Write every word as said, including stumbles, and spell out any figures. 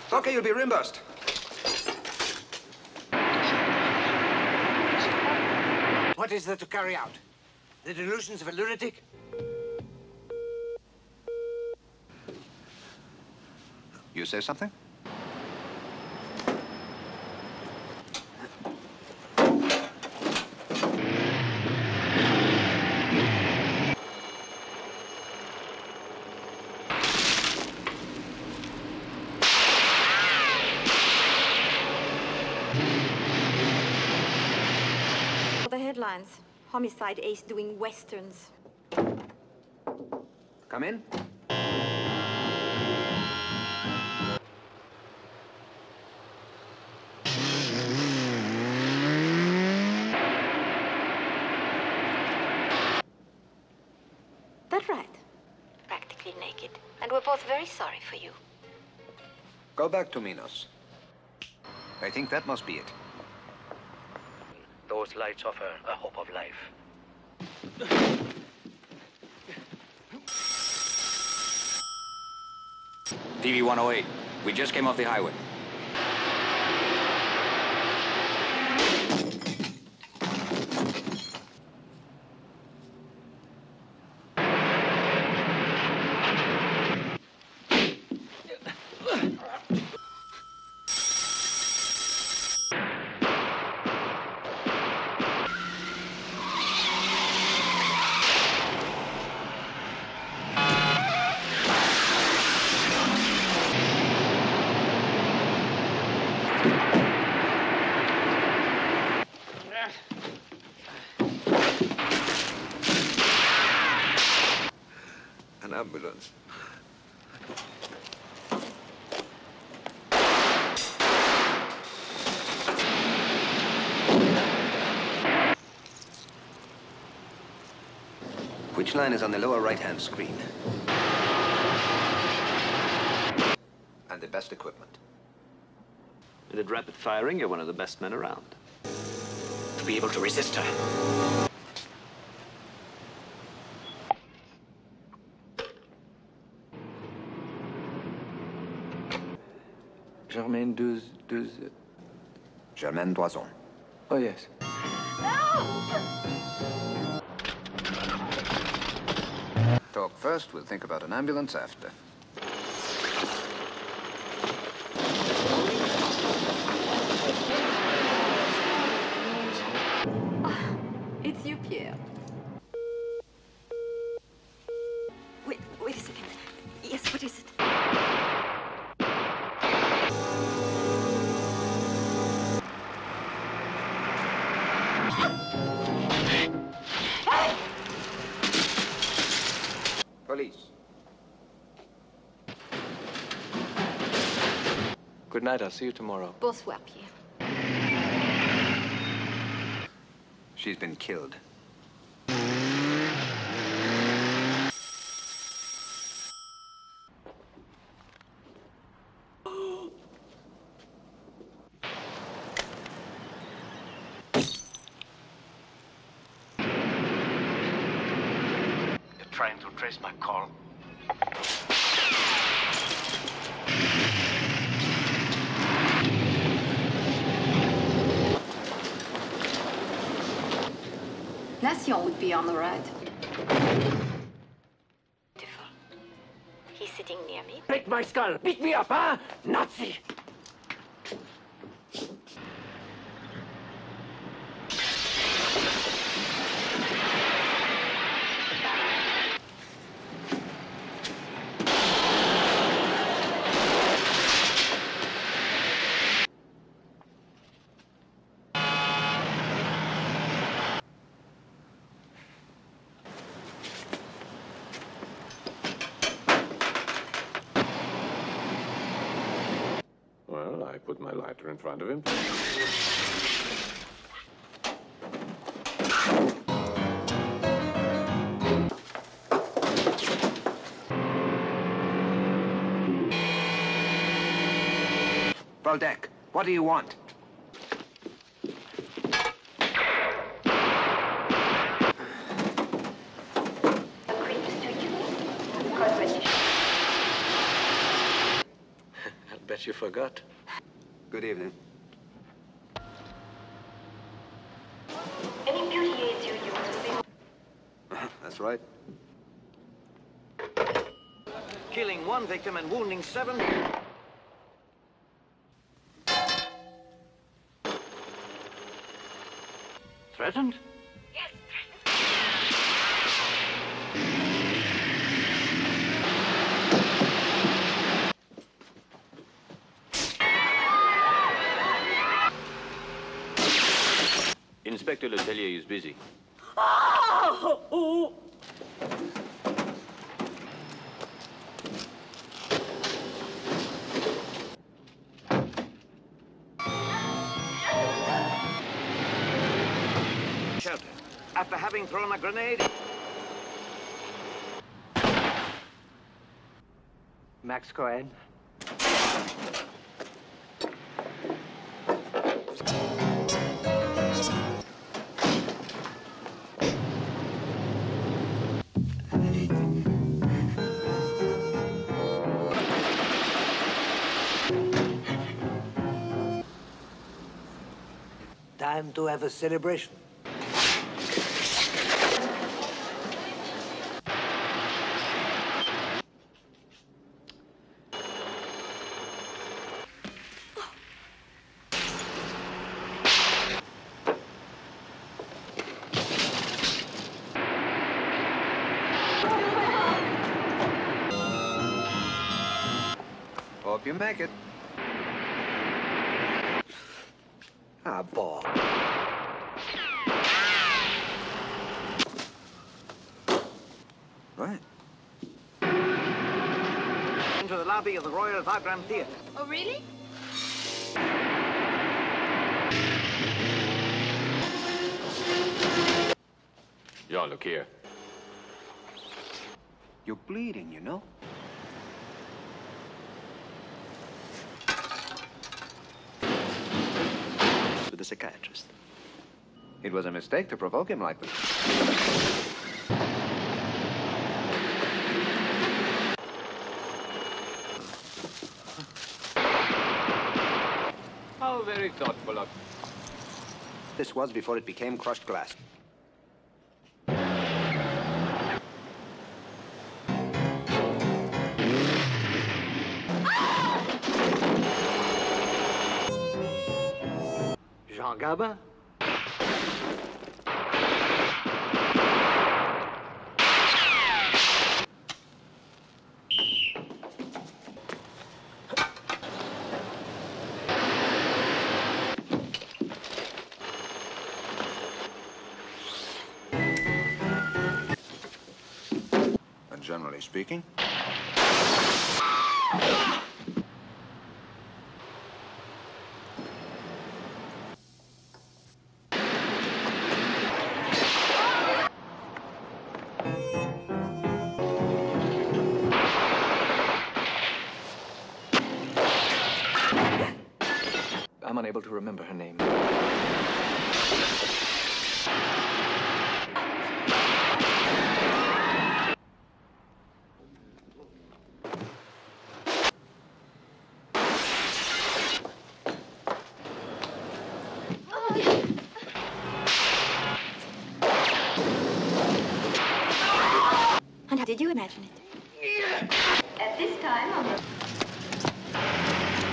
Okay, you'll be reimbursed. What is there to carry out? The delusions of a lunatic? You say something? The headlines. Homicide ace doing westerns. Come in. That's right. Practically naked. And we're both very sorry for you. Go back to Minos. I think that must be it. Those lights offer a hope of life. T V one oh eight. We just came off the highway. An ambulance. Which line is on the lower right-hand screen? And the best equipment. And at rapid firing, you're one of the best men around. To be able to resist her. Germaine Douze, Douze... Germaine Doison. Oh, yes. Talk first, we'll think about an ambulance after. Oh, it's you, Pierre. Wait, wait a second. Yes, what is it? Police. Good night, I'll see you tomorrow. Bonsoir, Pierre. She's been killed. Trying to trace my call. Nation would be on the right. Beautiful. He's sitting near me. Break my skull! Beat me up, huh? Nazi! Well, I put my lighter in front of him. Waldeck, what do you want? guess you forgot. Good evening. Any beauty aids you use will be... That's right. Killing one victim and wounding seven. Threatened? Inspector Letelier is busy. Shelter. After having thrown a grenade. Max Cohen. Time to have a celebration. Hope you make it. Ah, ball. Right. Into the lobby of the Royal Wagram Theatre. Oh, really? Yeah, look here. You're bleeding, you know? With the psychiatrist. It was a mistake to provoke him like this. How very thoughtful of This was before it became crushed glass. Jean Gabin? And generally speaking, I'm unable to remember her name. And how did you imagine it? At this time, on the...